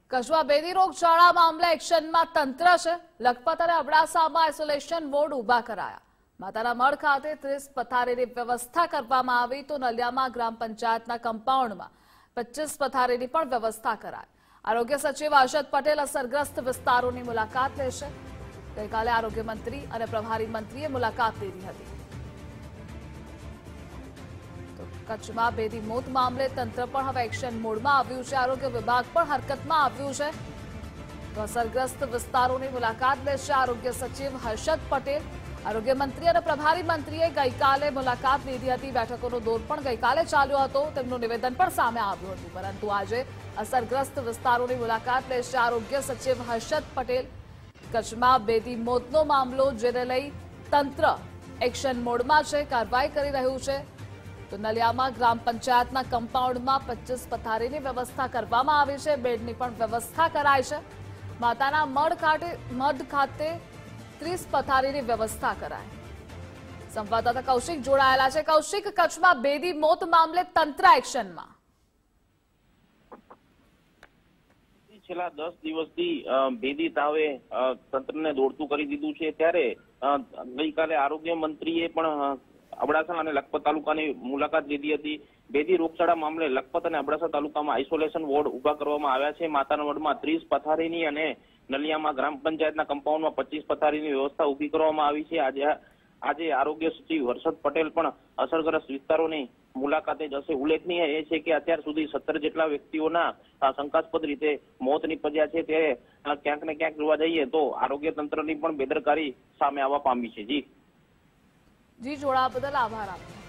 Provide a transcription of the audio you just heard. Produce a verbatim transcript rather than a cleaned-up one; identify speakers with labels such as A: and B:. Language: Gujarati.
A: કચ્છમાં બેદી રોગચાળા મામલે એક્શનમાં તંત્ર છે। લખપત અને અબડાસામાં આઇસોલેશન વોર્ડ ઉભા કરાયા। માતાના મઢ ખાતે ત્રીસ પથારીની વ્યવસ્થા કરવામાં આવી તો નલિયામાં ગ્રામ પંચાયતના કમ્પાઉન્ડમાં પચીસ પથારીની પણ વ્યવસ્થા કરાઈ। આરોગ્ય સચિવ હર્ષદ પટેલ અસરગ્રસ્ત વિસ્તારોની મુલાકાત લેશે। ગઈકાલે આરોગ્ય મંત્રી અને પ્રભારી મંત્રીએ મુલાકાત લીધી હતી। કચ્છમાં બેદી મોત મામલે તંત્ર પણ હવે એક્શન મોડમાં આવ્યું છે। આરોગ્ય વિભાગ પણ હરકતમાં આવ્યું છે તો અસરગ્રસ્ત વિસ્તારોની મુલાકાત લેશે આરોગ્ય સચિવ હર્ષદ પટેલ। આરોગ્ય મંત્રી અને પ્રભારી મંત્રીએ ગઈકાલે મુલાકાત લીધી હતી। બેઠકોનો દોર પણ ગઈકાલે ચાલ્યો હતો। તેમનું નિવેદન પણ સામે આવ્યું હતું, પરંતુ આજે અસરગ્રસ્ત વિસ્તારોની મુલાકાત લેશે આરોગ્ય સચિવ હર્ષદ પટેલ। કચ્છમાં બેદી મોતનો મામલો જેને લઈ તંત્ર એક્શન મોડમાં છે, કાર્યવાહી કરી રહ્યું છે। તો નલિયામાં ગ્રામ પંચાયતના કમ્પાઉન્ડમાં પચીસ પથારીની વ્યવસ્થા કરવામાં આવી છે। બેડની પણ વ્યવસ્થા કરાઈ છે। માતાના મઢ ખાતે મઢ ખાતે ત્રીસ પથારીની વ્યવસ્થા કરાઈ। સંવાદદાતા કૌશિક જોડાયેલા છે। કૌશિક, કચ્છમાં બેદી મોત મામલે તંત્ર એક્શનમાં।
B: છેલ્લા દસ દિવસથી બેદી તાવે તંત્રને દોડતું કરી દીધું છે, ત્યારે ગઈકાલે આરોગ્ય મંત્રીએ પણ અબડાસા અને લખપત તાલુકાની મુલાકાત લીધી હતી। બેદી રોગચાળા મામલે લખપત અને અબડાસા તાલુકામાં આઇસોલેશન વોર્ડ ઉભા કરવામાં આવ્યા છે। માતાના મઢમાં ત્રીસ પથારીની અને નલિયામાં ગ્રામ પંચાયતના કમ્પાઉન્ડમાં પચીસ પથારીની વ્યવસ્થા ઉભી કરવામાં આવી છે। આજે આજે આરોગ્ય સચિવ હર્ષદ પટેલ પણ અસરગ્રસ્ત વિસ્તારોની મુલાકાતે જશે। ઉલ્લેખનીય એ છે કે અત્યાર સુધી સત્તર જેટલા વ્યક્તિઓના શંકાસ્પદ રીતે મોત નીપજ્યા છે, ત્યારે ક્યાંક ને ક્યાંક જોવા જઈએ તો આરોગ્ય તંત્રની પણ બેદરકારી સામે આવવા પામી છે। જી
A: જી જોડાવા બદલ આભાર આપનો।